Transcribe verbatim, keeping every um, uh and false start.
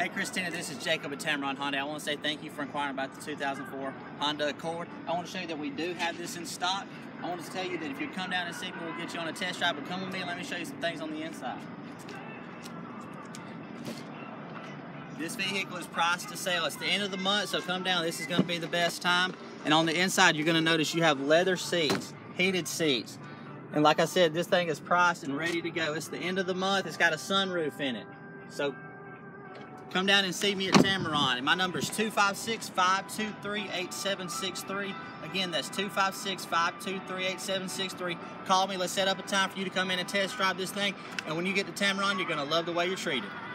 Hey Christina, this is Jacob at Tameron Honda. I want to say thank you for inquiring about the two thousand four Honda Accord. I want to show you that we do have this in stock. I want to tell you that if you come down and see me, we'll get you on a test drive, but come with me and let me show you some things on the inside. This vehicle is priced to sale. It's the end of the month, so come down. This is going to be the best time. And on the inside, you're going to notice you have leather seats, heated seats. And like I said, this thing is priced and ready to go. It's the end of the month. It's got a sunroof in it. So come down and see me at Tameron. And my number is two five six, five two three, eight seven six three. Again, that's two five six, five two three, eight seven six three. Call me. Let's set up a time for you to come in and test drive this thing. And when you get to Tameron, you're going to love the way you're treated.